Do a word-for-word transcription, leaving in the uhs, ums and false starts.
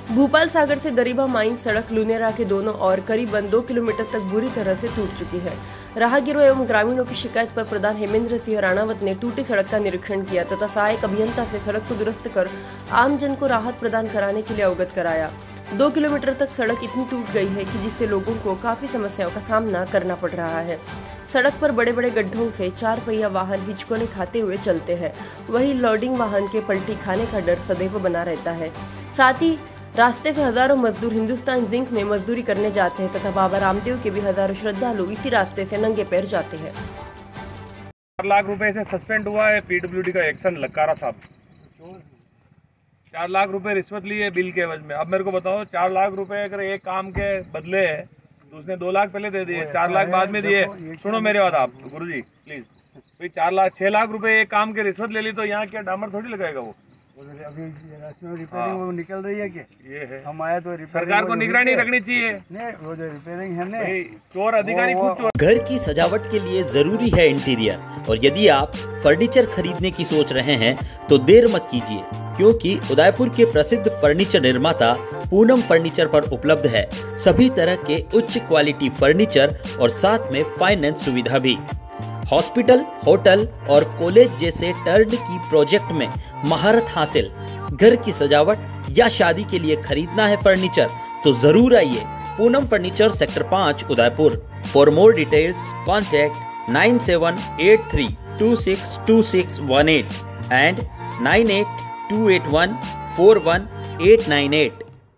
भूपाल सागर से दरीबा माइंस सड़क लुनेरा के दोनों ओर करीबन दो किलोमीटर तक बुरी तरह से टूट चुकी है। राहगीरों एवं ग्रामीणों की शिकायत पर प्रधान हेमेंद्र सिंह राणावत ने टूटी सड़क का निरीक्षण किया तथा सहायक अभियंता से सड़क को दुरुस्त कर आमजन को राहत प्रदान कराने के लिए अवगत कराया। दो किलोमीटर तक सड़क इतनी टूट गई है कि जिससे लोगों को काफी समस्याओं का सामना करना पड़ रहा है। सड़क पर बड़े बड़े गड्ढों से चार पहिया वाहन हिचकोले खाते हुए चलते हैं, वहीं लोडिंग वाहन के पलटी खाने का डर सदैव बना रहता है। साथ ही रास्ते से हजारों मजदूर हिंदुस्तान जिंक में मजदूरी करने जाते हैं तथा बाबा रामदेव के भी हजारों श्रद्धालु इसी रास्ते से नंगे पैर जाते हैं। चार लाख रुपए से सस्पेंड हुआ है पीडब्ल्यूडी का एक्शन लकारा साहब। चार लाख रुपए रिश्वत ली है बिल के एवज में। अब मेरे को बताओ, चार लाख रुपए अगर एक काम के बदले है तो उसने दो लाख पहले दे दिए, चार लाख बाद में दिए। सुनो मेरे बात आप गुरुजी प्लीज, भाई चार लाख छह लाख रुपए एक काम के रिश्वत ले ली तो यहाँ क्या डामर थोड़ी लगाएगा वो। अभी रिपेयरिंग वो निकल रही है कि ये है हम आए तो सरकार को निगरानी रखनी चाहिए। नहीं, वो जो रिपेयरिंग है ना, चोर अधिकारी खुद चोर। घर की सजावट के लिए जरूरी है इंटीरियर, और यदि आप फर्नीचर खरीदने की सोच रहे हैं तो देर मत कीजिए, क्योंकि उदयपुर के प्रसिद्ध फर्नीचर निर्माता पूनम फर्नीचर पर उपलब्ध है सभी तरह के उच्च क्वालिटी फर्नीचर और साथ में फाइनेंस सुविधा भी। हॉस्पिटल, होटल और कॉलेज जैसे टर्न की प्रोजेक्ट में महारत हासिल। घर की सजावट या शादी के लिए खरीदना है फर्नीचर तो जरूर आइए पूनम फर्नीचर, सेक्टर पाँच, Udaipur. For more details contact nine seven eight three two six two six one eight and nine eight two eight one four one eight nine eight.